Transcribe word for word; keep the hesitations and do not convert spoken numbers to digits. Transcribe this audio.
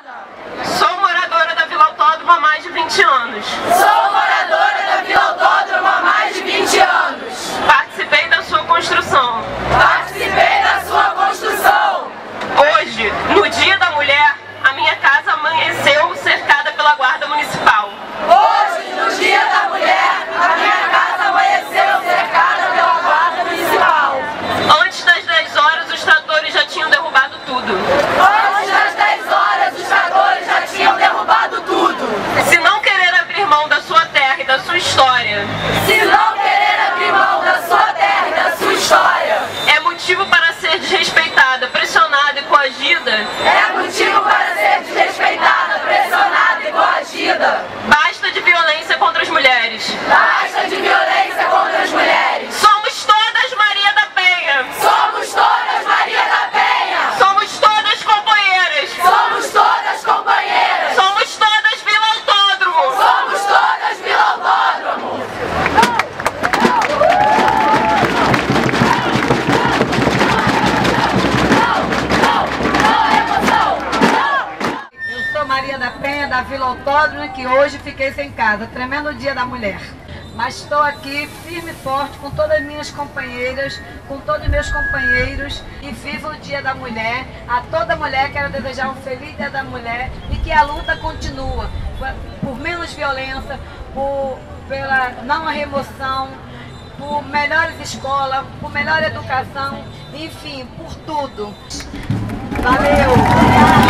Sou moradora da Vila Autódromo há mais de vinte anos. Sou moradora da Vila Autódromo há mais de vinte anos. Participei da sua construção. Participei da sua construção. Hoje, no Dia da Mulher, a minha casa amanheceu cercada pela Guarda Municipal. Hoje, no Dia da Mulher, a minha casa amanheceu cercada pela Guarda Municipal. Antes das dez horas, os tratores já tinham derrubado tudo. Antes das dez horas, os tratores já tinham derrubado tudo. Se não querer abrir mão da sua terra e da sua história, Se não querer abrir mão da sua terra e da sua história, é motivo para ser desrespeitada, pressionada e coagida, é motivo para ser desrespeitada, pressionada e coagida. basta de violência contra as mulheres. Basta de violência contra as mulheres. Somos todas Maria da Penha. Somos todas Maria da Penha. Somos todas companheiras. Somos todas companheiras. Somos todas Vila Autódromo. Somos todas Vila Autódromo. Eu sou Maria da Penha, da Vila Autódromo, que hoje fiquei sem casa. Tremendo Dia da Mulher. Mas estou aqui firme e forte com todas as minhas companheiras, com todos os meus companheiros, e viva o Dia da Mulher. A toda mulher quero desejar um feliz Dia da Mulher e que a luta continua por, por menos violência, por, pela não remoção, por melhores escolas, por melhor educação, enfim, por tudo. Valeu!